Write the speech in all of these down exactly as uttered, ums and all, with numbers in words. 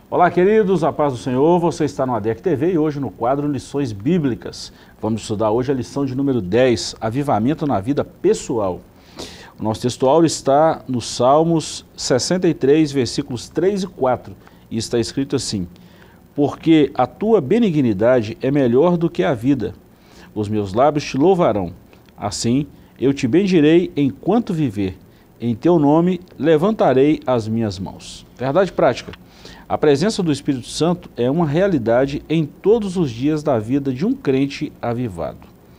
Olá, queridos, a paz do Senhor, você está no A D E C T V e hoje no quadro Lições Bíblicas. Vamos estudar hoje a lição de número dez, Avivamento na Vida Pessoal. O nosso textual está nos Salmos sessenta e três, versículos três e quatro, e está escrito assim: Porque a tua benignidade é melhor do que a vida, os meus lábios te louvarão, assim eu te bendirei enquanto viver, em teu nome levantarei as minhas mãos. Verdade prática. A presença do Espírito Santo é uma realidade em todos os dias da vida de um crente avivado.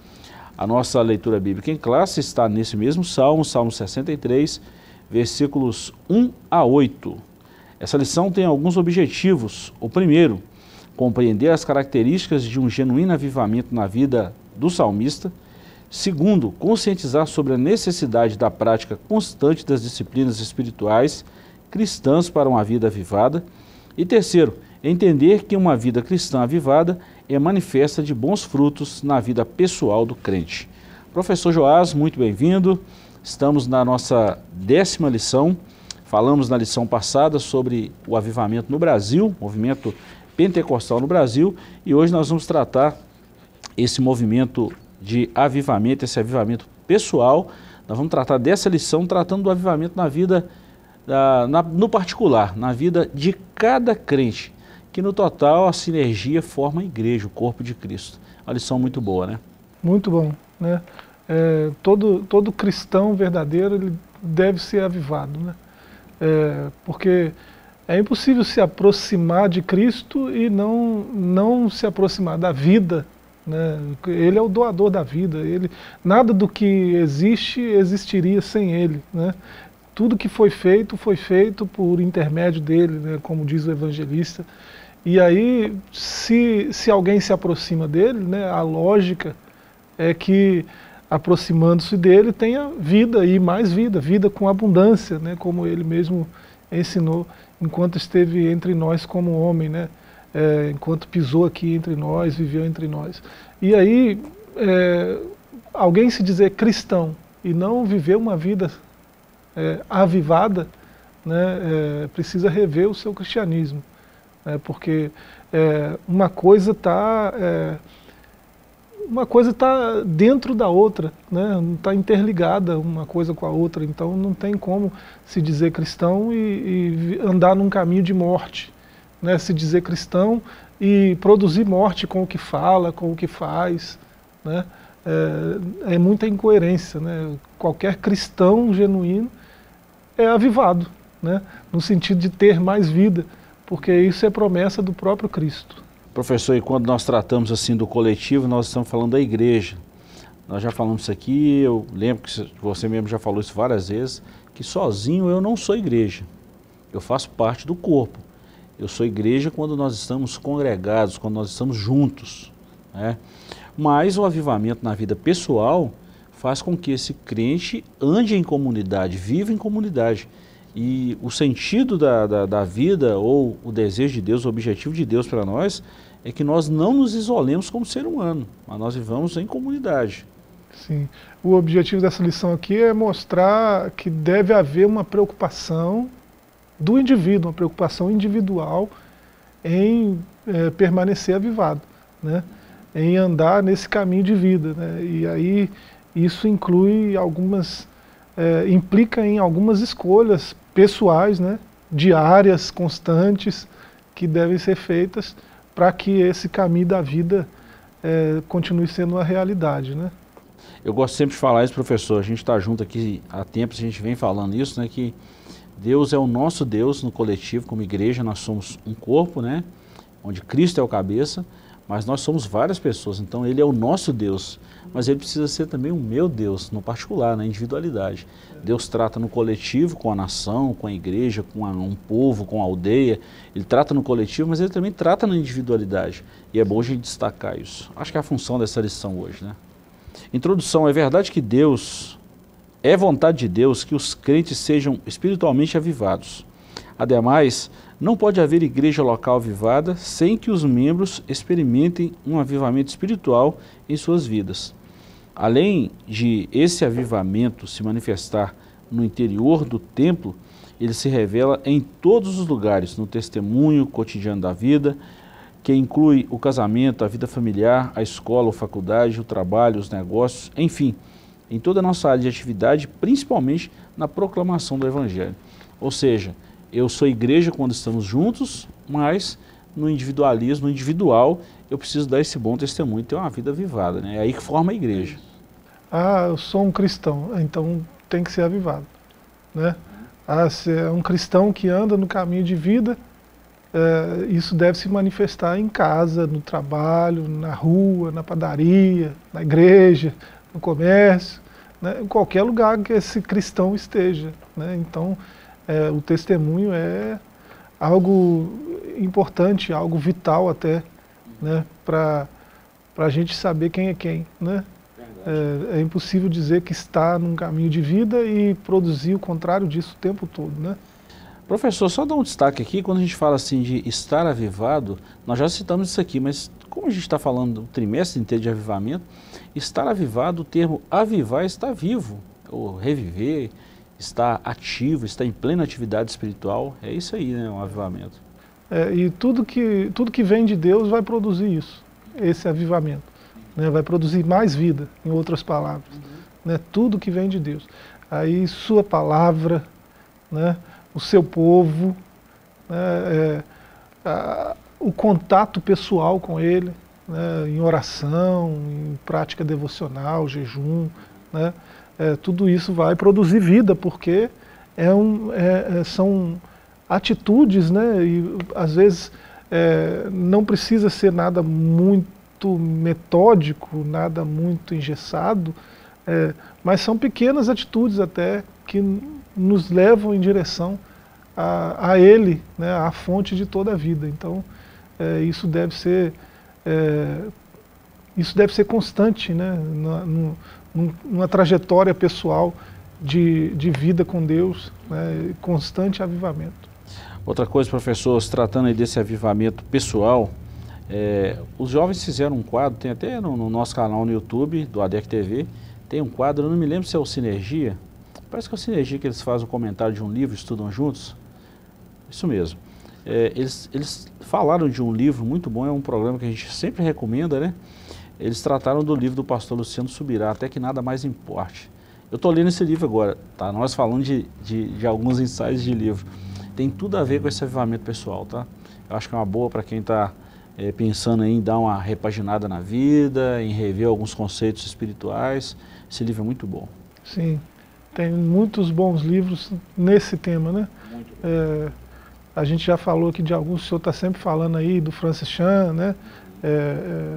A nossa leitura bíblica em classe está nesse mesmo Salmo, Salmo sessenta e três, versículos um a oito. Essa lição tem alguns objetivos. O primeiro, compreender as características de um genuíno avivamento na vida do salmista. Segundo, conscientizar sobre a necessidade da prática constante das disciplinas espirituais cristãs para uma vida avivada. E terceiro, entender que uma vida cristã avivada é manifesta de bons frutos na vida pessoal do crente. Professor Joás, muito bem-vindo. Estamos na nossa décima lição. Falamos na lição passada sobre o avivamento no Brasil, movimento pentecostal no Brasil, e hoje nós vamos tratar esse movimento de avivamento, esse avivamento pessoal. Nós vamos tratar dessa lição tratando do avivamento na vida Uh, na, no particular, na vida de cada crente, que no total a sinergia forma a igreja, o corpo de Cristo. Uma lição muito boa, né? Muito bom, né? É, todo, todo cristão verdadeiro ele deve ser avivado, né? É, porque é impossível se aproximar de Cristo e não, não se aproximar da vida, né? Ele é o doador da vida, ele, nada do que existe existiria sem ele, né? Tudo que foi feito, foi feito por intermédio dele, né, como diz o evangelista. E aí, se, se alguém se aproxima dele, né, a lógica é que, aproximando-se dele, tenha vida e mais vida, vida com abundância, né, como ele mesmo ensinou enquanto esteve entre nós como homem, né, é, enquanto pisou aqui entre nós, viveu entre nós. E aí, é, alguém se dizer cristão e não viver uma vida É, avivada, né, é, precisa rever o seu cristianismo, né, porque é, uma coisa está é, uma coisa tá dentro da outra, né, não está interligada uma coisa com a outra, então não tem como se dizer cristão e, e andar num caminho de morte, né, se dizer cristão e produzir morte com o que fala, com o que faz, né, é, é muita incoerência, né, qualquer cristão genuíno é avivado, né? No sentido de ter mais vida, porque isso é promessa do próprio Cristo. Professor, e quando nós tratamos assim do coletivo, nós estamos falando da igreja. Nós já falamos isso aqui, eu lembro que você mesmo já falou isso várias vezes, que sozinho eu não sou igreja, eu faço parte do corpo. Eu sou igreja quando nós estamos congregados, quando nós estamos juntos, né? Mas o avivamento na vida pessoal faz com que esse crente ande em comunidade, viva em comunidade. E o sentido da, da, da vida, ou o desejo de Deus, o objetivo de Deus para nós, é que nós não nos isolemos como ser humano, mas nós vivamos em comunidade. Sim. O objetivo dessa lição aqui é mostrar que deve haver uma preocupação do indivíduo, uma preocupação individual em é, permanecer avivado, né? Em andar nesse caminho de vida, né? E aí isso inclui algumas, é, implica em algumas escolhas pessoais, né, diárias, constantes, que devem ser feitas para que esse caminho da vida é, continue sendo uma realidade, né? Eu gosto sempre de falar isso, professor, a gente está junto aqui há tempos, a gente vem falando isso, né, que Deus é o nosso Deus no coletivo, como igreja, nós somos um corpo, né, onde Cristo é o cabeça, mas nós somos várias pessoas, então Ele é o nosso Deus, mas Ele precisa ser também o meu Deus, no particular, na individualidade. Deus trata no coletivo, com a nação, com a igreja, com a, um povo, com a aldeia, Ele trata no coletivo, mas Ele também trata na individualidade, e é bom a gente destacar isso. Acho que é a função dessa lição hoje, né? Introdução: é verdade que Deus, é vontade de Deus que os crentes sejam espiritualmente avivados. Ademais, não pode haver igreja local avivada sem que os membros experimentem um avivamento espiritual em suas vidas. Além de esse avivamento se manifestar no interior do templo, ele se revela em todos os lugares, no testemunho cotidiano da vida, que inclui o casamento, a vida familiar, a escola, a faculdade, o trabalho, os negócios, enfim, em toda a nossa área de atividade, principalmente na proclamação do Evangelho. Ou seja, eu sou igreja quando estamos juntos, mas no individualismo, no individual, eu preciso dar esse bom testemunho, ter uma vida avivada, né? É aí que forma a igreja. Ah, eu sou um cristão, então tem que ser avivado, né? Ah, se é um cristão que anda no caminho de vida, é, isso deve se manifestar em casa, no trabalho, na rua, na padaria, na igreja, no comércio, né? Em qualquer lugar que esse cristão esteja, né? Então, é, o testemunho é algo importante, algo vital até, né? Para a gente saber quem é quem, né? É, é impossível dizer que está num caminho de vida e produzir o contrário disso o tempo todo, né? Professor, só dar um destaque aqui, quando a gente fala assim de estar avivado, nós já citamos isso aqui, mas como a gente está falando do trimestre inteiro de avivamento, estar avivado, o termo avivar está vivo, ou reviver, está ativo, está em plena atividade espiritual, é isso aí, né, um avivamento. É, e tudo que, tudo que vem de Deus vai produzir isso, esse avivamento. Né, vai produzir mais vida, em outras palavras, uhum. Né, tudo que vem de Deus. Aí sua palavra, né, o seu povo, né, é, a, o contato pessoal com Ele, né, em oração, em prática devocional, jejum, né, é, tudo isso vai produzir vida, porque é um, é, são atitudes, né, e às vezes é, não precisa ser nada muito metódico, nada muito engessado, é, mas são pequenas atitudes até que nos levam em direção a, a Ele, né, a fonte de toda a vida. Então, é, isso deve ser é, isso deve ser constante, né, na, no, numa trajetória pessoal de, de vida com Deus, né, constante avivamento. Outra coisa, professor, se tratando aí desse avivamento pessoal, É, os jovens fizeram um quadro, tem até no, no nosso canal no YouTube, do A D E C T V, tem um quadro, eu não me lembro se é o Sinergia, parece que é o Sinergia que eles fazem um comentário de um livro, estudam juntos, isso mesmo. É, eles, eles falaram de um livro muito bom, é um programa que a gente sempre recomenda, né? Eles trataram do livro do pastor Luciano Subirá, Até que Nada Mais Importe. Eu estou lendo esse livro agora, tá? Nós falando de, de, de alguns ensaios de livro. Tem tudo a ver com esse avivamento pessoal, tá? Eu acho que é uma boa para quem está É, pensando em dar uma repaginada na vida, em rever alguns conceitos espirituais. Esse livro é muito bom. Sim, tem muitos bons livros nesse tema, né? É, a gente já falou aqui de alguns, o senhor está sempre falando aí do Francis Chan, né? É, é,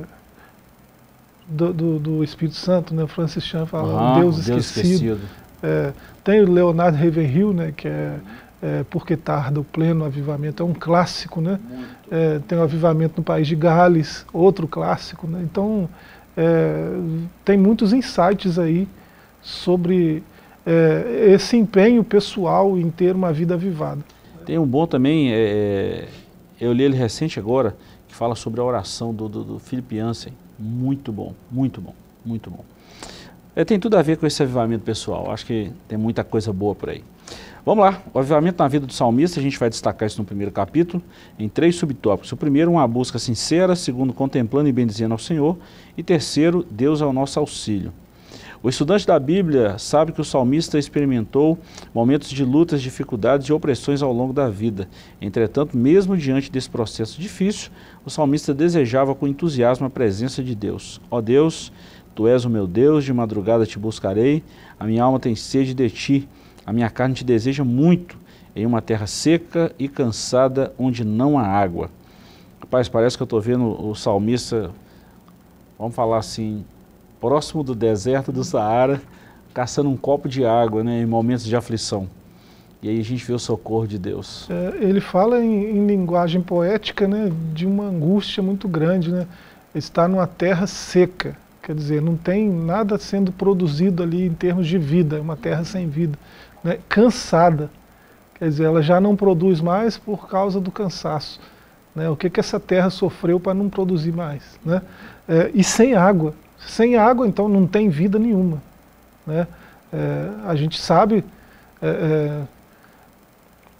do, do, do Espírito Santo, né? O Francis Chan fala uhum, Deus, Deus Esquecido. esquecido. É, tem o Leonardo Ravenhill, né? Que é É, Porque Tarda o Pleno Avivamento, é um clássico, né? É, tem o Avivamento no País de Gales, outro clássico, né? Então, é, tem muitos insights aí sobre é, esse empenho pessoal em ter uma vida avivada. Tem um bom também, é, eu li ele recente agora, que fala sobre a oração do, do, do Philip Yancey, muito bom, muito bom, muito bom. É, tem tudo a ver com esse avivamento pessoal, acho que tem muita coisa boa por aí. Vamos lá, o avivamento na vida do salmista, a gente vai destacar isso no primeiro capítulo, em três subtópicos. O primeiro, uma busca sincera, segundo, contemplando e bendizendo ao Senhor, e terceiro, Deus é o nosso auxílio. O estudante da Bíblia sabe que o salmista experimentou momentos de lutas, dificuldades e opressões ao longo da vida. Entretanto, mesmo diante desse processo difícil, o salmista desejava com entusiasmo a presença de Deus. Ó Deus, Tu és o meu Deus, de madrugada te buscarei, a minha alma tem sede de Ti. A minha carne te deseja muito, em uma terra seca e cansada, onde não há água. Rapaz, parece que eu estou vendo o salmista, vamos falar assim, próximo do deserto do Saara, caçando um copo de água, né, em momentos de aflição. E aí a gente vê o socorro de Deus. É, ele fala em, em linguagem poética, né, de uma angústia muito grande, né? Está numa terra seca, quer dizer, não tem nada sendo produzido ali em termos de vida, é uma terra sem vida. Né, cansada, quer dizer, ela já não produz mais por causa do cansaço. Né, o que, que essa terra sofreu para não produzir mais? Né, é, e sem água. Sem água, então, não tem vida nenhuma. Né, é, a gente sabe, é, é,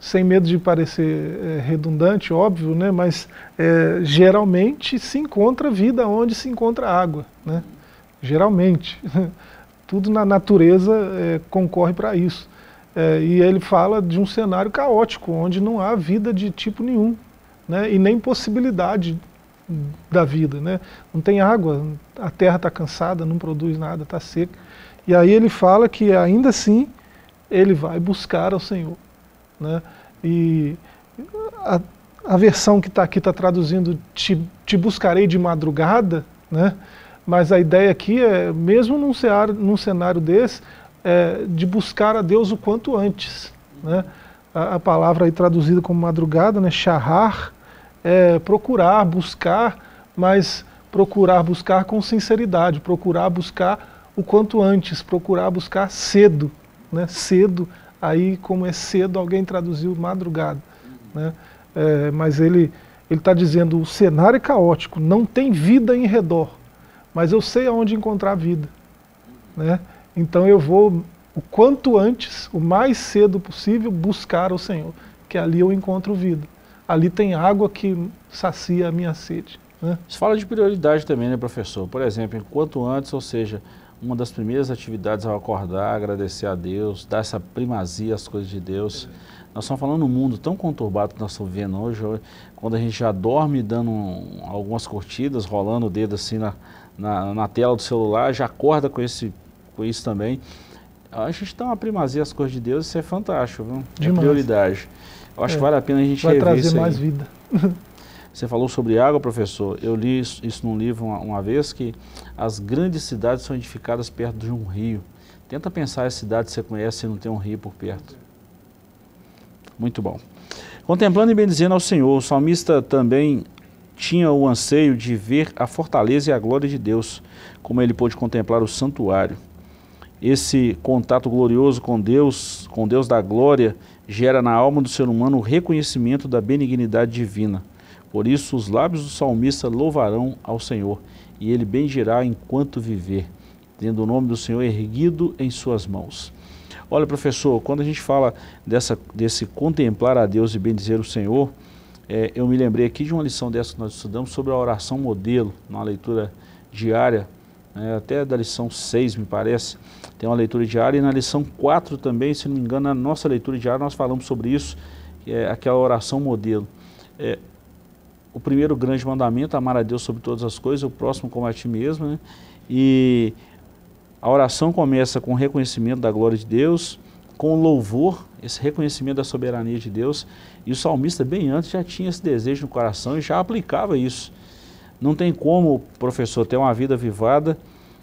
sem medo de parecer é, redundante, óbvio, né, mas é, geralmente se encontra vida onde se encontra água, né? Geralmente. Tudo na natureza é, concorre para isso. É, e ele fala de um cenário caótico, onde não há vida de tipo nenhum, né, e nem possibilidade da vida, né? Não tem água, a terra está cansada, não produz nada, está seca. E aí ele fala que ainda assim ele vai buscar ao Senhor, né? E a, a versão que está aqui está traduzindo te, te buscarei de madrugada, né? Mas a ideia aqui é, mesmo num cenário, num cenário desse, é, de buscar a Deus o quanto antes, né? A, a palavra aí traduzida como madrugada, né? Shahar, é procurar, buscar, mas procurar, buscar com sinceridade, procurar, buscar o quanto antes, procurar, buscar cedo, né? Cedo, aí como é cedo, alguém traduziu madrugada, né? É, mas ele ele está dizendo, o cenário é caótico, não tem vida em redor, mas eu sei aonde encontrar vida, né? Então eu vou o quanto antes, o mais cedo possível, buscar o Senhor, que ali eu encontro vida. Ali tem água que sacia a minha sede, né? Isso fala de prioridade também, né, professor? Por exemplo, enquanto antes, ou seja, uma das primeiras atividades ao acordar, agradecer a Deus, dar essa primazia às coisas de Deus. Nós estamos falando num mundo tão conturbado que nós estamos vendo hoje, quando a gente já dorme dando um, algumas curtidas, rolando o dedo assim na, na, na tela do celular, já acorda com, esse, com isso também. A gente dá uma primazia às coisas de Deus, isso é fantástico, viu? É prioridade. Eu acho é, que vale a pena a gente vai rever trazer isso mais aí. vida. Você falou sobre água, professor. Eu li isso, isso num livro uma, uma vez, que as grandes cidades são edificadas perto de um rio. Tenta pensar as cidades que você conhece e não tem um rio por perto. Muito bom. Contemplando e bendizendo ao Senhor, o salmista também tinha o anseio de ver a fortaleza e a glória de Deus, como ele pôde contemplar o santuário. Esse contato glorioso com Deus, com Deus da glória, gera na alma do ser humano o reconhecimento da benignidade divina. Por isso os lábios do salmista louvarão ao Senhor, e ele bendirá enquanto viver, tendo o nome do Senhor erguido em suas mãos. Olha, professor, quando a gente fala dessa, desse contemplar a Deus e bendizer o Senhor, é, eu me lembrei aqui de uma lição dessa que nós estudamos sobre a oração modelo, numa leitura diária, é, até da lição seis, me parece, tem uma leitura diária, e na lição quatro também, se não me engano, na nossa leitura diária nós falamos sobre isso, que é aquela oração modelo. É, o primeiro grande mandamento, amar a Deus sobre todas as coisas, o próximo como a ti mesmo, né? E a oração começa com o reconhecimento da glória de Deus, com louvor, esse reconhecimento da soberania de Deus, e o salmista bem antes já tinha esse desejo no coração e já aplicava isso. Não tem como, professor, ter uma vida avivada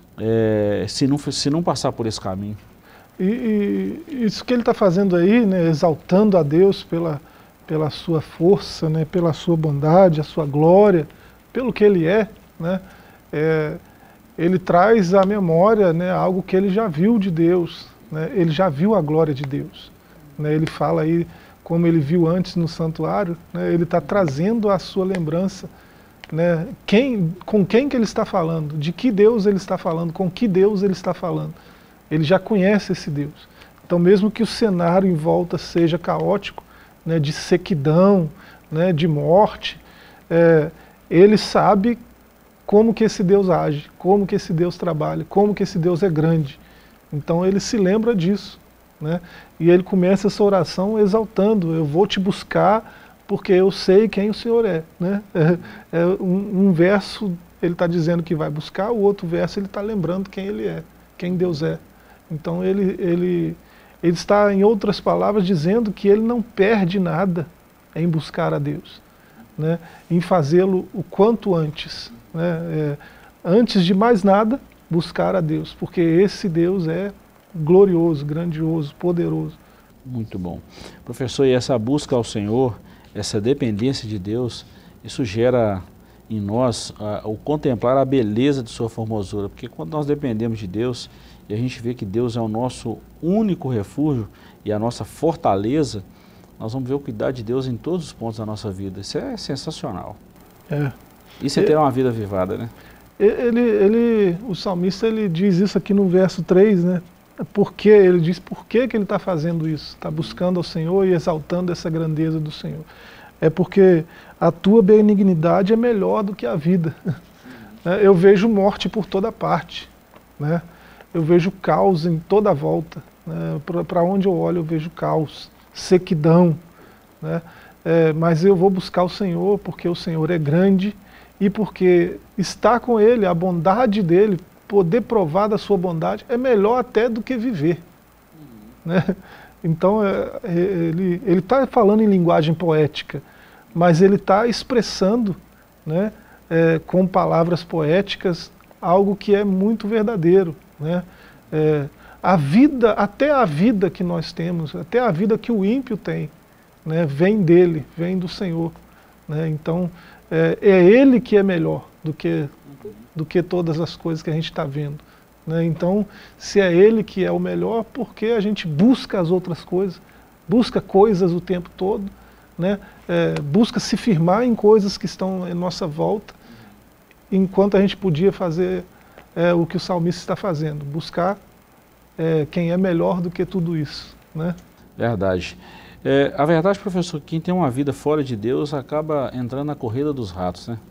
é, se, não, se não passar por esse caminho. E, e isso que ele está fazendo aí, né, exaltando a Deus pela, pela sua força, né, pela sua bondade, a sua glória, pelo que ele é, né, é, ele traz à memória, né, algo que ele já viu de Deus, né, ele já viu a glória de Deus. Né, ele fala aí como ele viu antes no santuário, né, ele está trazendo à sua lembrança, né, quem, com quem que ele está falando, de que Deus ele está falando, com que Deus ele está falando. Ele já conhece esse Deus. Então mesmo que o cenário em volta seja caótico, né, de sequidão, né, de morte, é, ele sabe como que esse Deus age, como que esse Deus trabalha, como que esse Deus é grande. Então ele se lembra disso, né, e ele começa essa oração exaltando, eu vou te buscar porque eu sei quem o Senhor é. Né? É, é um, um verso ele está dizendo que vai buscar, o outro verso ele está lembrando quem ele é, quem Deus é. Então ele, ele, ele está, em outras palavras, dizendo que ele não perde nada em buscar a Deus, né? Em fazê-lo o quanto antes. Né? É, antes de mais nada, buscar a Deus, porque esse Deus é glorioso, grandioso, poderoso. Muito bom. Professor, e essa busca ao Senhor, essa dependência de Deus, isso gera em nós uh, o contemplar a beleza de sua formosura, porque quando nós dependemos de Deus e a gente vê que Deus é o nosso único refúgio e a nossa fortaleza, nós vamos ver o cuidado de Deus em todos os pontos da nossa vida. Isso é sensacional. É. Isso é ter uma vida avivada, né? Ele, ele, o salmista ele diz isso aqui no verso três, né? Porque ele diz por que, que ele está fazendo isso, está buscando ao Senhor e exaltando essa grandeza do Senhor. É porque a tua benignidade é melhor do que a vida. Eu vejo morte por toda parte, né? Eu vejo caos em toda a volta, né? Para onde eu olho eu vejo caos, sequidão, né? É, mas eu vou buscar o Senhor porque o Senhor é grande e porque estar com Ele, a bondade dEle, poder provar da sua bondade é melhor até do que viver, né? Então é, ele ele está falando em linguagem poética, mas ele está expressando, né, é, com palavras poéticas algo que é muito verdadeiro, né? É, a vida, até a vida que nós temos, até a vida que o ímpio tem, né, vem dele, vem do Senhor, né? Então é, é Ele que é melhor do que, do que todas as coisas que a gente está vendo, né? Então, se é Ele que é o melhor, por que a gente busca as outras coisas, busca coisas o tempo todo, né? É, busca se firmar em coisas que estão em nossa volta, enquanto a gente podia fazer é, o que o salmista está fazendo, buscar é, quem é melhor do que tudo isso, né? Verdade. É, a verdade, professor, quem tem uma vida fora de Deus acaba entrando na corrida dos ratos, né?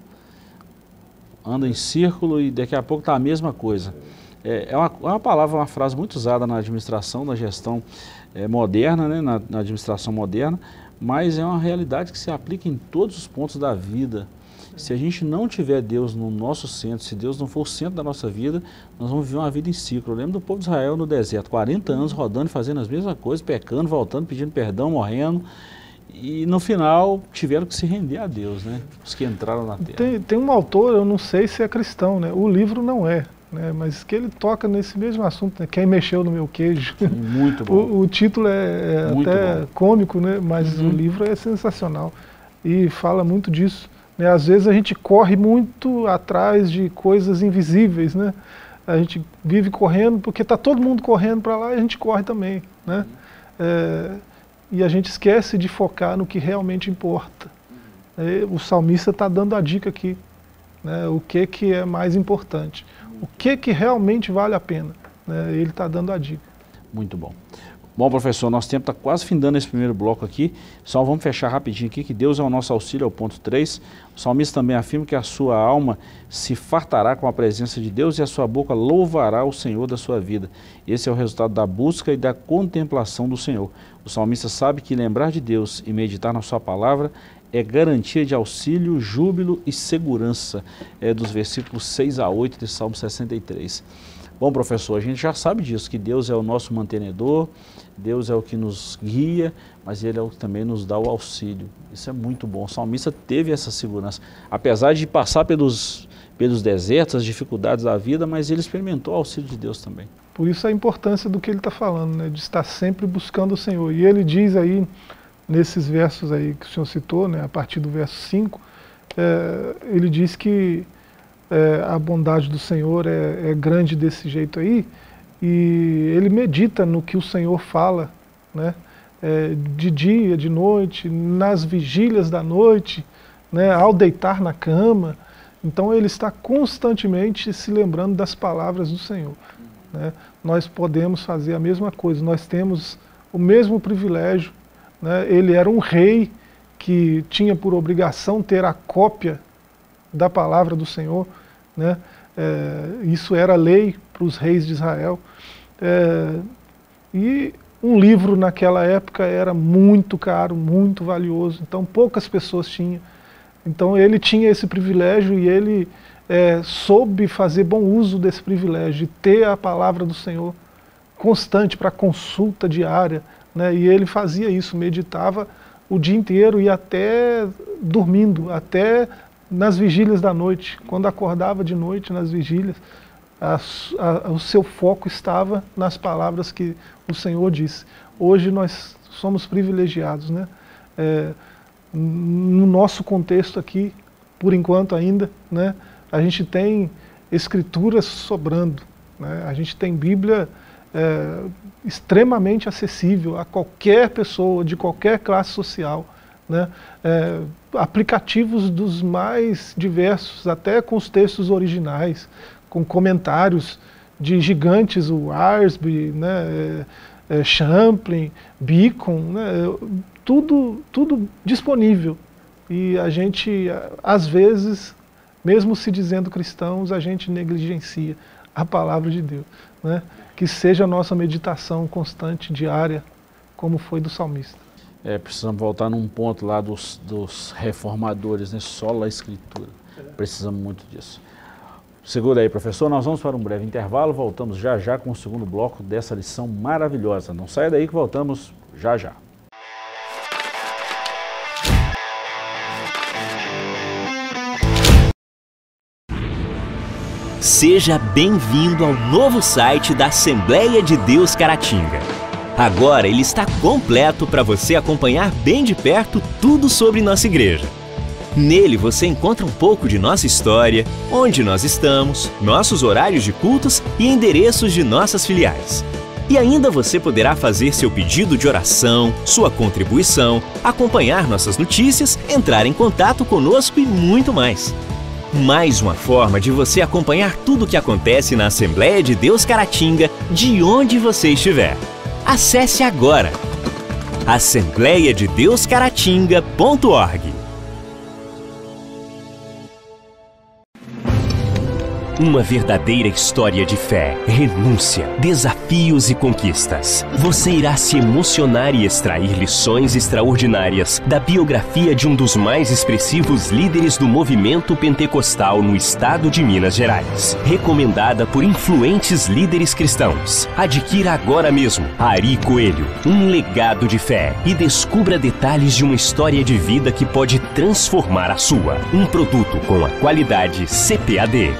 Anda em círculo e daqui a pouco está a mesma coisa. É, é, uma, é uma palavra, uma frase muito usada na administração, na gestão é, moderna, né? na, na administração moderna, mas é uma realidade que se aplica em todos os pontos da vida. Se a gente não tiver Deus no nosso centro, se Deus não for o centro da nossa vida, nós vamos viver uma vida em ciclo. Eu lembro do povo de Israel no deserto, quarenta anos rodando e fazendo as mesmas coisas, pecando, voltando, pedindo perdão, morrendo. E no final tiveram que se render a Deus, né? Os que entraram na terra. Tem, tem um autor, eu não sei se é cristão, né? O livro não é, né? Mas que ele toca nesse mesmo assunto, né? Quem mexeu no meu queijo. Muito bom. O, o título é, é até bom. cômico, né? Mas uhum. o livro é sensacional e fala muito disso. Né? Às vezes a gente corre muito atrás de coisas invisíveis, né? A gente vive correndo porque está todo mundo correndo para lá e a gente corre também, né? É, e a gente esquece de focar no que realmente importa. É, o salmista está dando a dica aqui, né? O que, que é mais importante, o que, que realmente vale a pena, né? Ele está dando a dica. Muito bom. Bom, professor, nosso tempo está quase findando esse primeiro bloco aqui, só vamos fechar rapidinho aqui, que Deus é o nosso auxílio, é o ponto três. O salmista também afirma que a sua alma se fartará com a presença de Deus e a sua boca louvará o Senhor da sua vida. Esse é o resultado da busca e da contemplação do Senhor. O salmista sabe que lembrar de Deus e meditar na sua palavra é garantia de auxílio, júbilo e segurança, é dos versículos seis a oito de Salmo sessenta e três. Bom, professor, a gente já sabe disso, que Deus é o nosso mantenedor, Deus é o que nos guia, mas Ele é o que também nos dá o auxílio. Isso é muito bom. O salmista teve essa segurança. Apesar de passar pelos, pelos desertos, as dificuldades da vida, mas ele experimentou o auxílio de Deus também. Por isso a importância do que ele está falando, né? De estar sempre buscando o Senhor. E ele diz aí, nesses versos aí que o senhor citou, né? A partir do verso cinco, é, ele diz que É, a bondade do Senhor é, é grande desse jeito aí, e ele medita no que o Senhor fala, né? É, de dia, de noite, nas vigílias da noite, né? Ao deitar na cama. Então ele está constantemente se lembrando das palavras do Senhor, né? Nós podemos fazer a mesma coisa, nós temos o mesmo privilégio, né? Ele era um rei que tinha por obrigação ter a cópia da palavra do Senhor, né? É, isso era lei para os reis de Israel. É, e um livro naquela época era muito caro, muito valioso, então poucas pessoas tinham. Então ele tinha esse privilégio e ele é, soube fazer bom uso desse privilégio, de ter a palavra do Senhor constante para consulta diária, né? E ele fazia isso, meditava o dia inteiro e até dormindo, até nas vigílias da noite, quando acordava de noite nas vigílias, a, a, o seu foco estava nas palavras que o Senhor disse. Hoje nós somos privilegiados, né? É, no nosso contexto aqui, por enquanto ainda, né? A gente tem escrituras sobrando, né? A gente tem Bíblia é, extremamente acessível a qualquer pessoa, de qualquer classe social, né? É, aplicativos dos mais diversos, até com os textos originais, com comentários de gigantes, o Arsby, né, é, é, Champlin, Beacon, né, tudo, tudo disponível. E a gente, às vezes, mesmo se dizendo cristãos, a gente negligencia a palavra de Deus, né? Que seja a nossa meditação constante, diária, como foi do salmista. É, precisamos voltar num ponto lá dos, dos reformadores, né? Sola Escritura. Precisamos muito disso. Segura aí, professor, nós vamos para um breve intervalo, voltamos já já com o segundo bloco dessa lição maravilhosa. Não saia daí que voltamos já já. Seja bem-vindo ao novo site da Assembleia de Deus Caratinga. Agora ele está completo para você acompanhar bem de perto tudo sobre nossa igreja. Nele você encontra um pouco de nossa história, onde nós estamos, nossos horários de cultos e endereços de nossas filiais. E ainda você poderá fazer seu pedido de oração, sua contribuição, acompanhar nossas notícias, entrar em contato conosco e muito mais. Mais uma forma de você acompanhar tudo o que acontece na Assembleia de Deus Caratinga, de onde você estiver. Acesse agora assembleia de deus caratinga ponto org. Uma verdadeira história de fé, renúncia, desafios e conquistas. Você irá se emocionar e extrair lições extraordinárias da biografia de um dos mais expressivos líderes do movimento pentecostal no estado de Minas Gerais. Recomendada por influentes líderes cristãos. Adquira agora mesmo Ari Coelho, um legado de fé, e descubra detalhes de uma história de vida que pode transformar a sua. Um produto com a qualidade C P A D.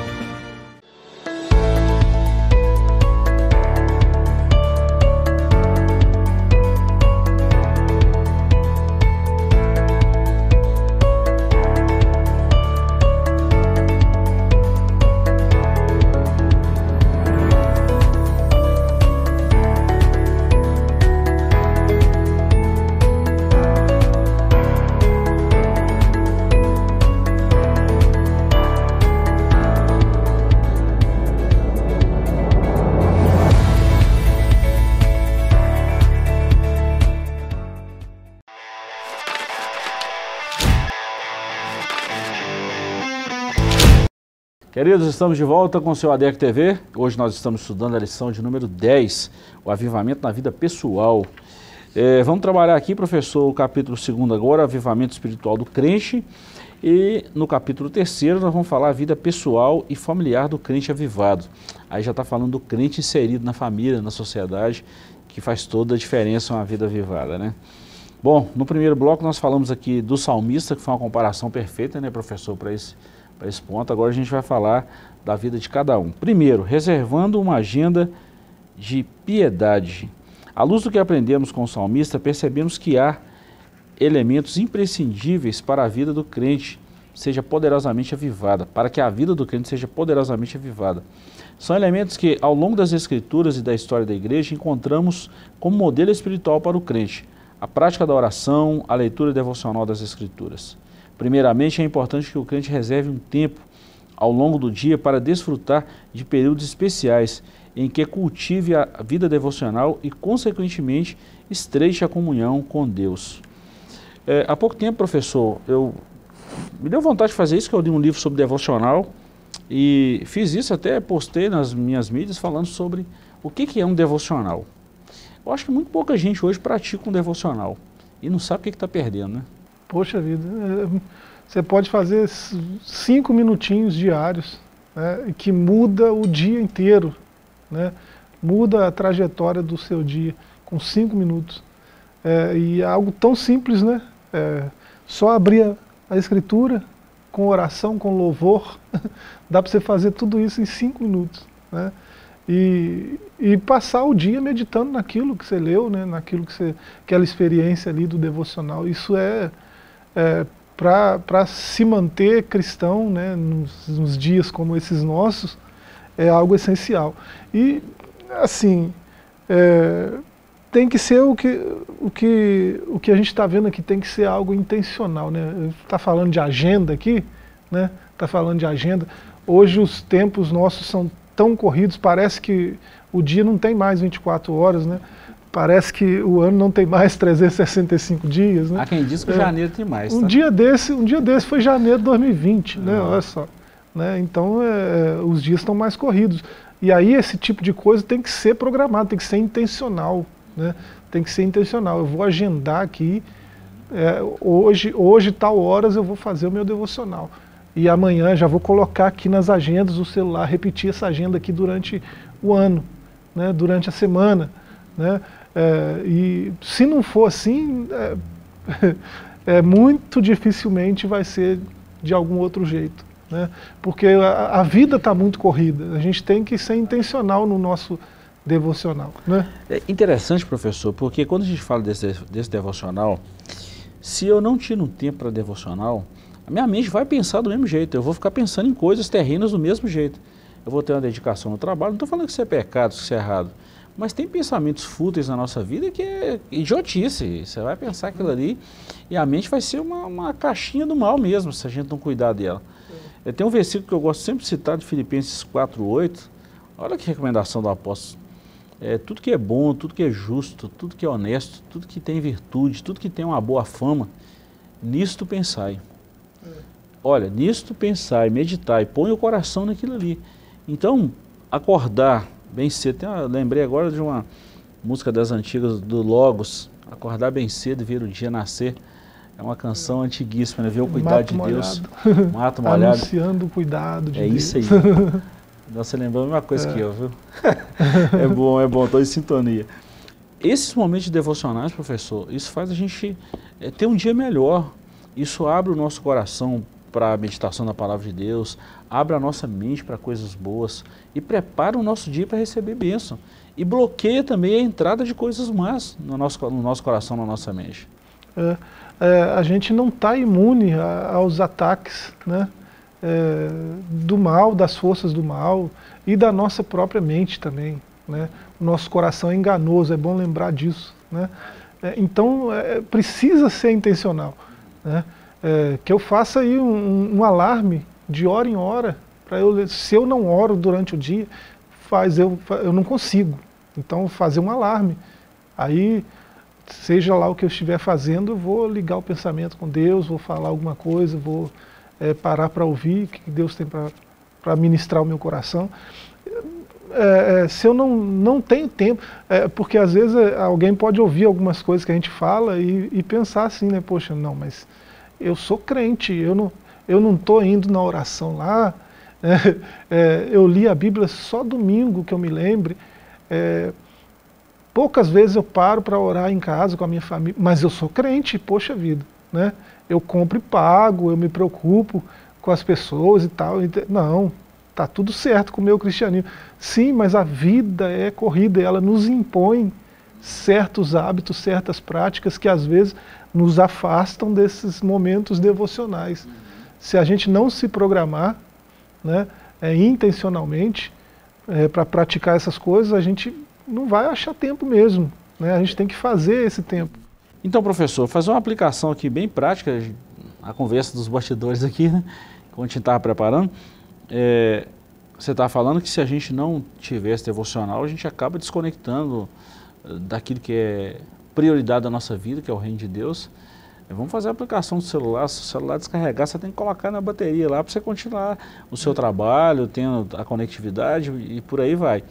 Queridos, estamos de volta com o seu A D E C T V. Hoje nós estamos estudando a lição de número dez, o avivamento na vida pessoal. É, vamos trabalhar aqui, professor, o capítulo segundo agora, avivamento espiritual do crente. E no capítulo terceiro nós vamos falar a vida pessoal e familiar do crente avivado. Aí já está falando do crente inserido na família, na sociedade, que faz toda a diferença uma vida avivada, né? Bom, no primeiro bloco nós falamos aqui do salmista, que foi uma comparação perfeita, né, professor, para esse... para esse ponto. Agora a gente vai falar da vida de cada um. Primeiro, reservando uma agenda de piedade. À luz do que aprendemos com o salmista, percebemos que há elementos imprescindíveis para a vida do crente seja poderosamente avivada, para que a vida do crente seja poderosamente avivada. São elementos que, ao longo das Escrituras e da história da igreja, encontramos como modelo espiritual para o crente: a prática da oração, a leitura devocional das Escrituras. Primeiramente, é importante que o crente reserve um tempo ao longo do dia para desfrutar de períodos especiais em que cultive a vida devocional e, consequentemente, estreite a comunhão com Deus. É, há pouco tempo, professor, eu me deu vontade de fazer isso, que eu li um livro sobre devocional e fiz isso, até postei nas minhas mídias falando sobre o que, que é um devocional. Eu acho que muito pouca gente hoje pratica um devocional e não sabe o que está perdendo, né? Poxa vida, você pode fazer cinco minutinhos diários, né, que muda o dia inteiro, né, muda a trajetória do seu dia com cinco minutos. É, e é algo tão simples, né? É, só abrir a, a escritura com oração, com louvor, dá para você fazer tudo isso em cinco minutos, né? E, e passar o dia meditando naquilo que você leu, né, naquilo que você, aquela experiência ali do devocional. Isso é... É, para se manter cristão, né, nos, nos dias como esses nossos, é algo essencial. E, assim, é, tem que ser o que, o que, o que a gente está vendo aqui, tem que ser algo intencional, né? Está falando de agenda aqui, né? Está falando de agenda. Hoje os tempos nossos são tão corridos, parece que o dia não tem mais vinte e quatro horas, né? Parece que o ano não tem mais trezentos e sessenta e cinco dias, né? Há quem diz que o é, janeiro tem mais, um tá? dia desse, um dia desse foi janeiro de dois mil e vinte, né? Ah. Olha só. Né? Então, é, os dias estão mais corridos. E aí esse tipo de coisa tem que ser programado, tem que ser intencional, né? Tem que ser intencional. Eu vou agendar aqui, é, hoje, hoje, tal horas eu vou fazer o meu devocional. E amanhã já vou colocar aqui nas agendas o celular, repetir essa agenda aqui durante o ano, né? Durante a semana, né? É, e se não for assim, é, é, muito dificilmente vai ser de algum outro jeito, né? Porque a, a vida está muito corrida, a gente tem que ser intencional no nosso devocional, né? É interessante, professor, porque quando a gente fala desse, desse devocional, se eu não tiro um tempo para devocional, a minha mente vai pensar do mesmo jeito, eu vou ficar pensando em coisas terrenas do mesmo jeito. Eu vou ter uma dedicação no trabalho, não estou falando que isso é pecado, que isso é errado, mas tem pensamentos fúteis na nossa vida que é idiotice. Você vai pensar aquilo ali e a mente vai ser uma, uma caixinha do mal mesmo, se a gente não cuidar dela. Eu tenho um versículo que eu gosto sempre de citar, de Filipenses quatro, oito. Olha que recomendação do apóstolo. É, tudo que é bom, tudo que é justo, tudo que é honesto, tudo que tem virtude, tudo que tem uma boa fama, nisto pensai. Olha, nisto pensai, meditai, põe o coração naquilo ali. Então, acordar bem cedo, tem uma, lembrei agora de uma música das antigas do Logos, acordar bem cedo e ver o dia nascer, é uma canção antiguíssima, né? Ver o cuidado Mato de Deus, molhado. mato molhado, Anunciando o cuidado de é Deus. isso aí, você lembrou a mesma coisa É. que eu, viu? É bom, é bom, estou em sintonia. Esses momentos devocionais, professor, isso faz a gente é, ter um dia melhor, isso abre o nosso coração para a meditação da palavra de Deus, abre a nossa mente para coisas boas e prepara o nosso dia para receber bênção. E bloqueia também a entrada de coisas más no nosso, no nosso coração, na nossa mente. É, é, a gente não está imune a, aos ataques, né, é, do mal, das forças do mal e da nossa própria mente também, né? O nosso coração é enganoso, é bom lembrar disso, né? É, então é, precisa ser intencional, né? É, que eu faça aí um, um alarme de hora em hora, para eu, se eu não oro durante o dia, faz eu, eu não consigo. Então fazer um alarme. Aí, seja lá o que eu estiver fazendo, eu vou ligar o pensamento com Deus, vou falar alguma coisa, vou é, parar para ouvir o que Deus tem para ministrar o meu coração. É, é, se eu não, não tenho tempo, é, porque às vezes alguém pode ouvir algumas coisas que a gente fala e, e pensar assim, né, poxa, não, mas eu sou crente, eu não eu não estou indo na oração lá, né, é, eu li a Bíblia só domingo, que eu me lembre, é, poucas vezes eu paro para orar em casa com a minha família, mas eu sou crente, poxa vida, né, eu compro e pago, eu me preocupo com as pessoas e tal, não, está tudo certo com o meu cristianismo. Sim, mas a vida é corrida, ela nos impõe certos hábitos, certas práticas que às vezes nos afastam desses momentos devocionais. Uhum. Se a gente não se programar, né, é, intencionalmente é, para praticar essas coisas, a gente não vai achar tempo mesmo, né? A gente tem que fazer esse tempo. Então, professor, fazer uma aplicação aqui bem prática, a conversa dos bastidores aqui, né, quando a gente estava preparando, é, você está falando que se a gente não tivesse devocional, a gente acaba desconectando daquilo que é prioridade da nossa vida, que é o reino de Deus. Vamos fazer a aplicação do celular, se o celular descarregar, você tem que colocar na bateria lá para você continuar o seu trabalho, tendo a conectividade e por aí vai.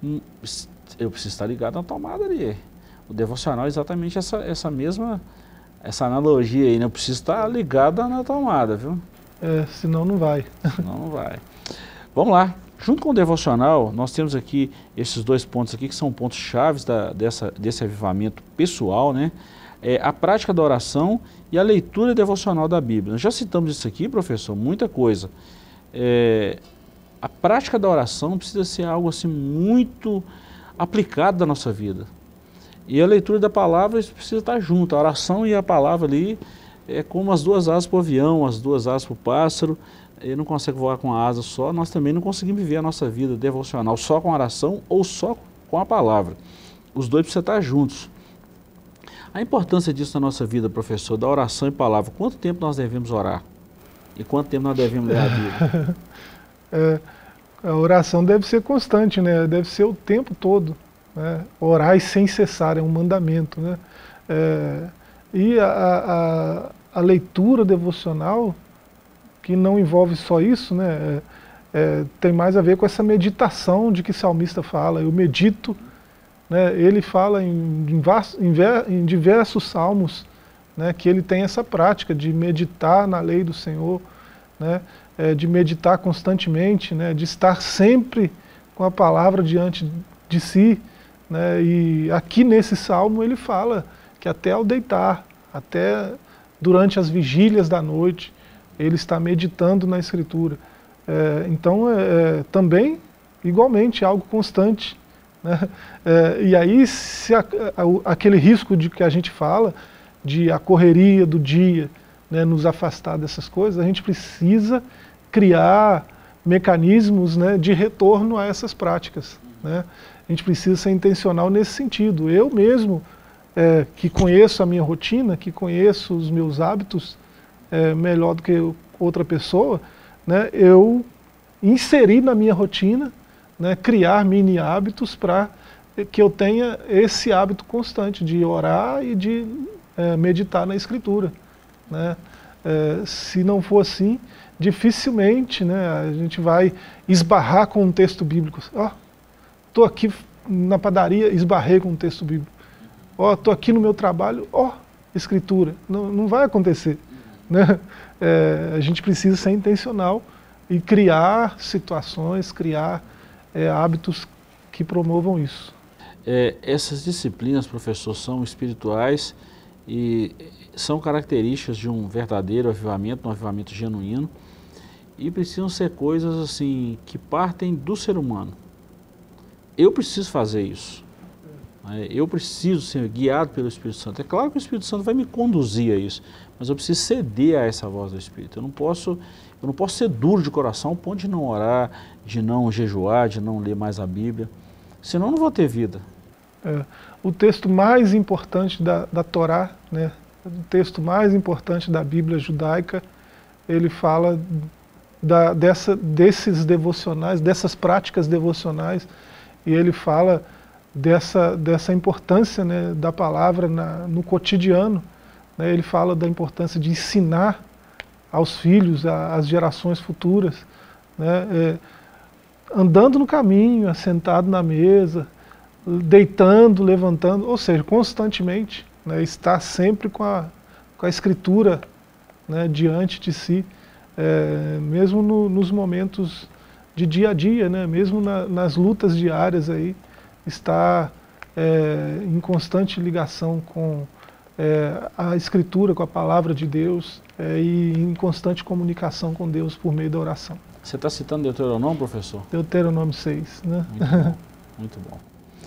Eu preciso estar ligado na tomada ali. O devocional é exatamente essa, essa mesma, essa analogia aí, né? Eu preciso estar ligado na tomada, viu? É, senão não vai. Senão não vai. Vamos lá. Junto com o devocional, nós temos aqui esses dois pontos aqui que são pontos chaves da, dessa, desse avivamento pessoal, né? É a prática da oração e a leitura devocional da Bíblia. Nós já citamos isso aqui, professor, muita coisa. É, a prática da oração precisa ser algo assim muito aplicado da nossa vida. E a leitura da palavra precisa estar junto. A oração e a palavra ali é como as duas asas para o avião, as duas asas para o pássaro. Ele não consegue voar com a asa só, nós também não conseguimos viver a nossa vida devocional só com a oração ou só com a palavra. Os dois precisam estar juntos. A importância disso na nossa vida, professor, da oração e palavra, quanto tempo nós devemos orar? E quanto tempo nós devemos ler a Bíblia? É, A oração deve ser constante, né? Deve ser o tempo todo, né? Orar sem cessar é um mandamento, né? É, e a, a, a leitura devocional, que não envolve só isso, né? É, é, tem mais a ver com essa meditação de que o salmista fala. Eu medito, né? Ele fala em, em, em diversos salmos, né, que ele tem essa prática de meditar na lei do Senhor, né, é, de meditar constantemente, né, de estar sempre com a palavra diante de si, né, e aqui nesse salmo ele fala que até ao deitar, até durante as vigílias da noite, ele está meditando na Escritura. É, então, é, também, igualmente, algo constante, né, é, e aí, se a, a, aquele risco de que a gente fala, de a correria do dia, né, nos afastar dessas coisas, a gente precisa criar mecanismos, né, de retorno a essas práticas, né? A gente precisa ser intencional nesse sentido. Eu mesmo, é, que conheço a minha rotina, que conheço os meus hábitos é, melhor do que outra pessoa, né, eu inseri na minha rotina, né, criar mini hábitos para que eu tenha esse hábito constante de orar e de É, meditar na Escritura, né? É, se não for assim, dificilmente, né, a gente vai esbarrar com um texto bíblico. Ó, estou aqui na padaria, esbarrei com um texto bíblico. Ó, estou aqui no meu trabalho, ó, Escritura. Não, não vai acontecer, né? É, a gente precisa ser intencional e criar situações, criar é, hábitos que promovam isso. É, essas disciplinas, professor, são espirituais e são características de um verdadeiro avivamento, um avivamento genuíno, e precisam ser coisas assim que partem do ser humano. Eu preciso fazer isso. Eu preciso ser guiado pelo Espírito Santo. É claro que o Espírito Santo vai me conduzir a isso, mas eu preciso ceder a essa voz do Espírito. Eu não posso, eu não posso ser duro de coração ao ponto de não orar, de não jejuar, de não ler mais a Bíblia. Senão eu não vou ter vida. É, o texto mais importante da, da Torá, né, o texto mais importante da Bíblia judaica, ele fala da, dessa, desses devocionais, dessas práticas devocionais, e ele fala dessa, dessa importância, né, da palavra na, no cotidiano, né, ele fala da importância de ensinar aos filhos, às gerações futuras, né, é, andando no caminho, assentado na mesa, deitando, levantando, ou seja, constantemente, né, estar sempre com a, com a Escritura, né, diante de si, é, mesmo no, nos momentos de dia a dia, né, mesmo na, nas lutas diárias, aí, estar é, em constante ligação com é, a Escritura, com a Palavra de Deus, é, e em constante comunicação com Deus por meio da oração. Você está citando Deuteronômio, professor? Deuteronômio seis, né? Muito bom, muito bom.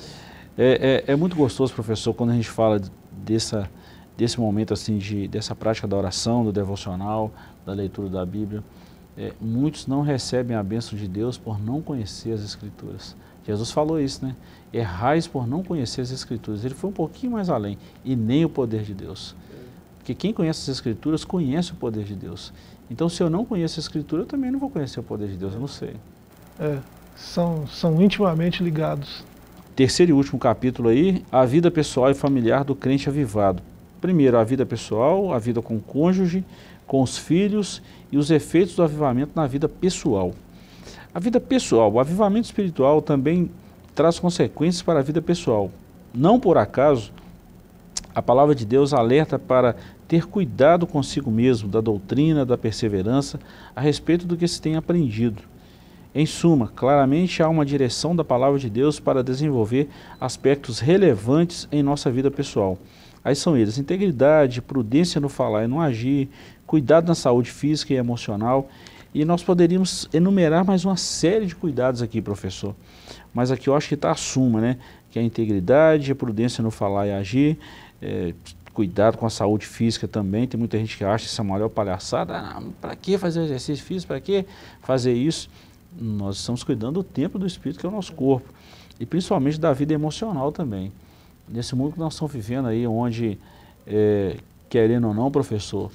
É, é, é muito gostoso, professor, quando a gente fala dessa, desse momento assim, de, dessa prática da oração, do devocional, da leitura da Bíblia. É, muitos não recebem a bênção de Deus por não conhecer as Escrituras. Jesus falou isso, né? Errais por não conhecer as Escrituras. Ele foi um pouquinho mais além, e nem o poder de Deus. Porque quem conhece as Escrituras conhece o poder de Deus. Então, se eu não conheço a Escritura, eu também não vou conhecer o poder de Deus, eu não sei. É, são, são intimamente ligados. Terceiro e último capítulo aí, a vida pessoal e familiar do crente avivado. Primeiro, a vida pessoal, a vida com o cônjuge, com os filhos e os efeitos do avivamento na vida pessoal. A vida pessoal, o avivamento espiritual também traz consequências para a vida pessoal. Não por acaso, a palavra de Deus alerta para ter cuidado consigo mesmo da doutrina, da perseverança, a respeito do que se tem aprendido. Em suma, claramente há uma direção da palavra de Deus para desenvolver aspectos relevantes em nossa vida pessoal. Aí são eles: integridade, prudência no falar e no agir, cuidado na saúde física e emocional. E nós poderíamos enumerar mais uma série de cuidados aqui, professor. Mas aqui eu acho que está a suma, né? Que é a integridade, a prudência no falar e agir, é, cuidado com a saúde física também. Tem muita gente que acha que isso é a maior palhaçada. Ah, para que fazer exercício físico? Para que fazer isso? Nós estamos cuidando do templo do Espírito, que é o nosso corpo. E principalmente da vida emocional também. Nesse mundo que nós estamos vivendo aí, onde, é, querendo ou não, professor,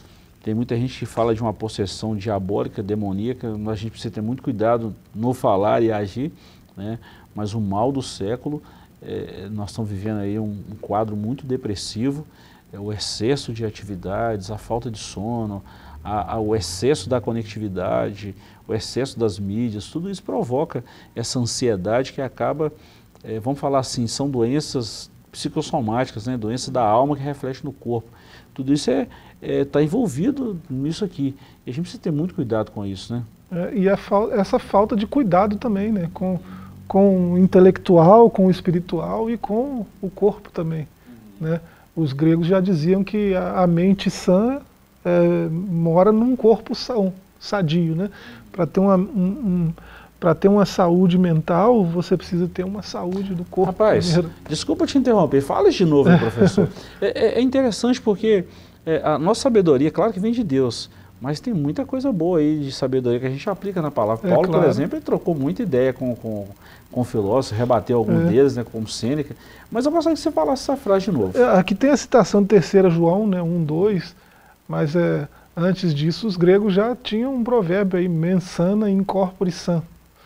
Tem muita gente que fala de uma possessão diabólica, demoníaca, a gente precisa ter muito cuidado no falar e agir, né? Mas o mal do século, é, nós estamos vivendo aí um, um quadro muito depressivo, é, o excesso de atividades, a falta de sono, a, a, o excesso da conectividade, o excesso das mídias, tudo isso provoca essa ansiedade que acaba, é, vamos falar assim, são doenças psicossomáticas, né? Doenças da alma que refletem no corpo. Tudo isso é está envolvido nisso aqui. E a gente precisa ter muito cuidado com isso, né? É, e a fal essa falta de cuidado também, né? Com, com o intelectual, com o espiritual e com o corpo também, né? Os gregos já diziam que a, a mente sã é, mora num corpo são, sadio, né? Para ter uma... Um, um, Para ter uma saúde mental, você precisa ter uma saúde do corpo. Rapaz, primeiro. Desculpa te interromper, fala de novo, hein, professor. É, é interessante porque é, a nossa sabedoria, claro que vem de Deus, mas tem muita coisa boa aí de sabedoria que a gente aplica na palavra. É, Paulo, claro. por exemplo, ele trocou muita ideia com, com, com filósofos, rebateu algum É. deles, né, como Sêneca. Mas eu gostaria que você falasse essa frase de novo. É, aqui tem a citação de terceira João, né, um, dois, mas é, antes disso os gregos já tinham um provérbio aí, mens sana in corpore sã.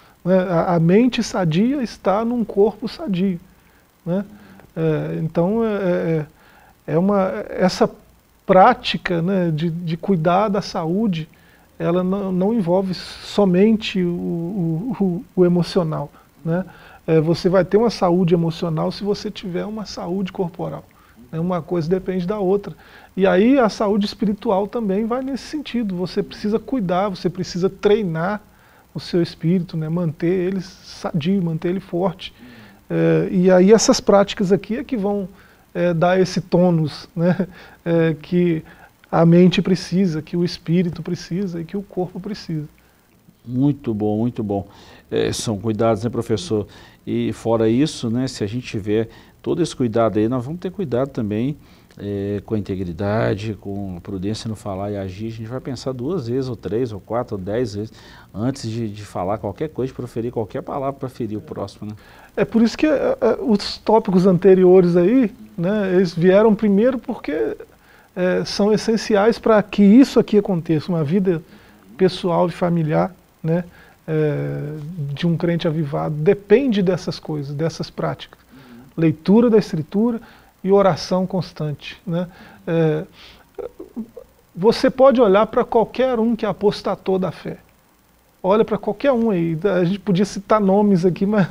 A, a mente sadia está num corpo sadio, né? É, então é, é uma, essa prática, né, de, de cuidar da saúde, ela não, não envolve somente o, o, o, o emocional, né? É, você vai ter uma saúde emocional se você tiver uma saúde corporal, né? Uma coisa depende da outra. E aí a saúde espiritual também vai nesse sentido. Você precisa cuidar, você precisa treinar o seu espírito, né, manter ele sadio, manter ele forte. É, e aí essas práticas aqui é que vão é, dar esse tônus, né, é, que a mente precisa, que o espírito precisa e que o corpo precisa. Muito bom, muito bom. É, são cuidados, né, professor? E fora isso, né, se a gente tiver todo esse cuidado aí, nós vamos ter cuidado também É, com a integridade, com a prudência no falar e agir. A gente vai pensar duas vezes, ou três, ou quatro, ou dez vezes, antes de, de falar qualquer coisa, de proferir qualquer palavra para ferir o próximo, né? É por isso que é, é, os tópicos anteriores aí, né, eles vieram primeiro porque é, são essenciais para que isso aqui aconteça, uma vida pessoal e familiar, né, é, de um crente avivado, depende dessas coisas, dessas práticas. Leitura da Escritura e oração constante, né? É, você pode olhar para qualquer um que apostatou da fé. Olha para qualquer um aí. A gente podia citar nomes aqui, mas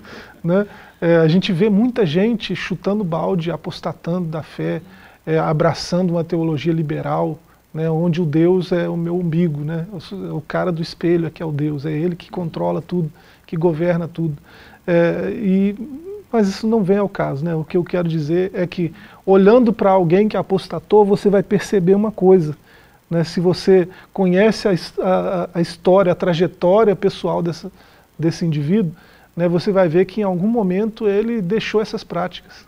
né? É, a gente vê muita gente chutando balde, apostatando da fé, é, abraçando uma teologia liberal, né? Onde o Deus é o meu umbigo, né? O, o cara do espelho é que é o Deus, é ele que controla tudo, que governa tudo. É, e Mas isso não vem ao caso, né? O que eu quero dizer é que, olhando para alguém que apostatou, você vai perceber uma coisa, né? Se você conhece a, a, a história, a trajetória pessoal dessa, desse indivíduo, né, você vai ver que em algum momento ele deixou essas práticas,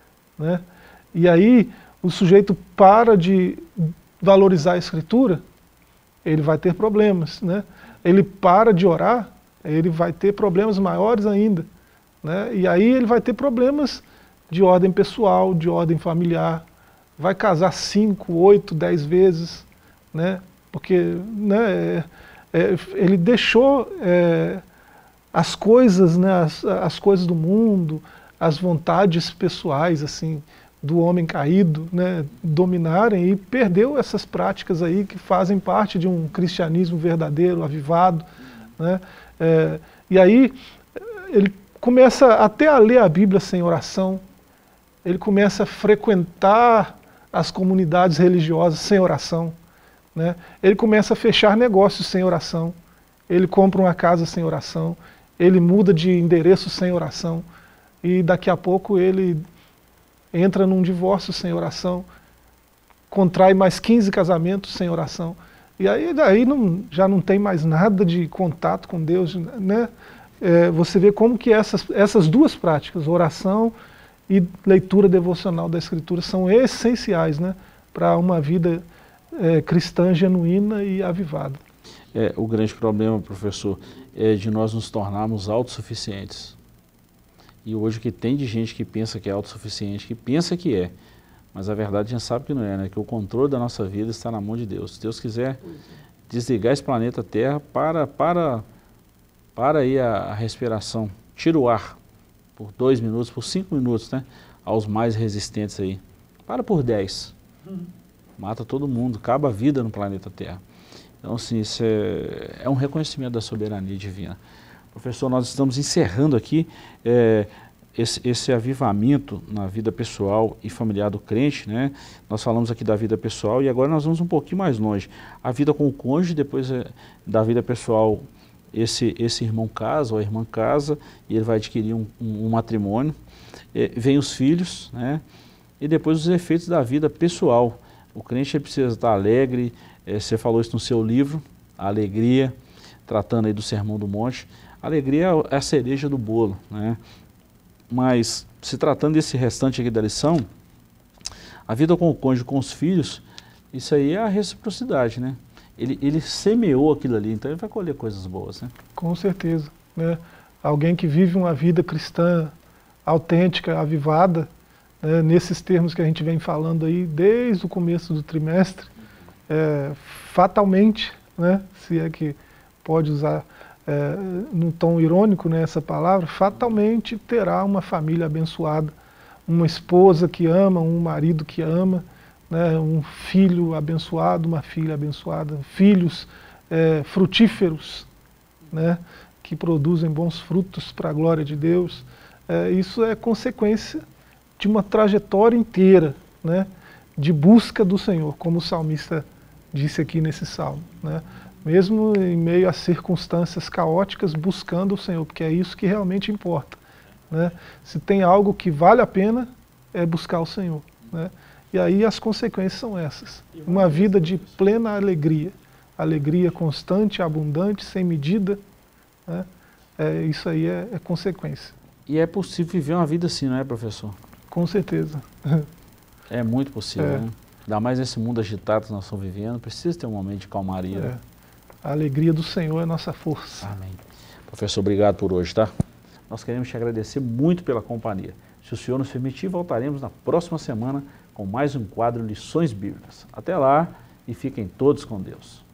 né? E aí o sujeito para de valorizar a Escritura, ele vai ter problemas, né? Ele para de orar, ele vai ter problemas maiores ainda. Né? E aí ele vai ter problemas de ordem pessoal, de ordem familiar, vai casar cinco, oito, dez vezes, né? Porque né, é, é, ele deixou é, as coisas, né, as, as coisas do mundo, as vontades pessoais assim do homem caído, né, dominarem e perdeu essas práticas aí que fazem parte de um cristianismo verdadeiro, avivado, né? É, e aí ele começa até a ler a Bíblia sem oração, ele começa a frequentar as comunidades religiosas sem oração, né? Ele começa a fechar negócios sem oração, ele compra uma casa sem oração, ele muda de endereço sem oração, e daqui a pouco ele entra num divórcio sem oração, contrai mais quinze casamentos sem oração, e aí daí não, já não tem mais nada de contato com Deus, né? É, você vê como que essas, essas duas práticas, oração e leitura devocional da Escritura, são essenciais, né, para uma vida é, cristã genuína e avivada. É, o grande problema, professor, é de nós nos tornarmos autossuficientes. E hoje o que tem de gente que pensa que é autossuficiente, que pensa que é, mas a verdade a gente sabe que não é, né? Que o controle da nossa vida está na mão de Deus. Se Deus quiser desligar esse planeta Terra, para, para, para aí a, a respiração, tira o ar por dois minutos, por cinco minutos, né? Aos mais resistentes aí. Para por dez. Uhum. Mata todo mundo, acaba a vida no planeta Terra. Então, assim, isso é, é um reconhecimento da soberania divina. Professor, nós estamos encerrando aqui é, esse, esse avivamento na vida pessoal e familiar do crente, né? Nós falamos aqui da vida pessoal e agora nós vamos um pouquinho mais longe. A vida com o cônjuge, depois é, da vida pessoal, esse, esse irmão casa ou a irmã casa e ele vai adquirir um, um, um matrimônio. É, vem os filhos, né? E depois os efeitos da vida pessoal. O crente ele precisa estar alegre, é, você falou isso no seu livro, a alegria, tratando aí do Sermão do Monte. A alegria é a cereja do bolo, né? Mas, se tratando desse restante aqui da lição, a vida com o cônjuge, com os filhos, isso aí é a reciprocidade, né? Ele, ele semeou aquilo ali, então ele vai colher coisas boas, né? Com certeza, né? Alguém que vive uma vida cristã autêntica, avivada, né? Nesses termos que a gente vem falando aí desde o começo do trimestre, é, fatalmente, né? Se é que pode usar É, num tom irônico, né, essa palavra, fatalmente terá uma família abençoada, uma esposa que ama, um marido que ama, né, um filho abençoado, uma filha abençoada, filhos é, frutíferos, né, que produzem bons frutos para a glória de Deus. É, isso é consequência de uma trajetória inteira, né, de busca do Senhor, como o salmista disse aqui nesse salmo, né? Mesmo em meio a circunstâncias caóticas, buscando o Senhor, porque é isso que realmente importa, né? Se tem algo que vale a pena, é buscar o Senhor, né? E aí as consequências são essas. Uma vida de plena alegria, alegria constante, abundante, sem medida, né? É, isso aí é, é consequência. E é possível viver uma vida assim, não é, professor? Com certeza. É muito possível, É. né? Ainda mais nesse mundo agitado que nós estamos vivendo, precisa ter um momento de calmaria. É. A alegria do Senhor é nossa força. Amém. Professor, obrigado por hoje, tá? Nós queremos te agradecer muito pela companhia. Se o Senhor nos permitir, voltaremos na próxima semana com mais um quadro Lições Bíblicas. Até lá e fiquem todos com Deus.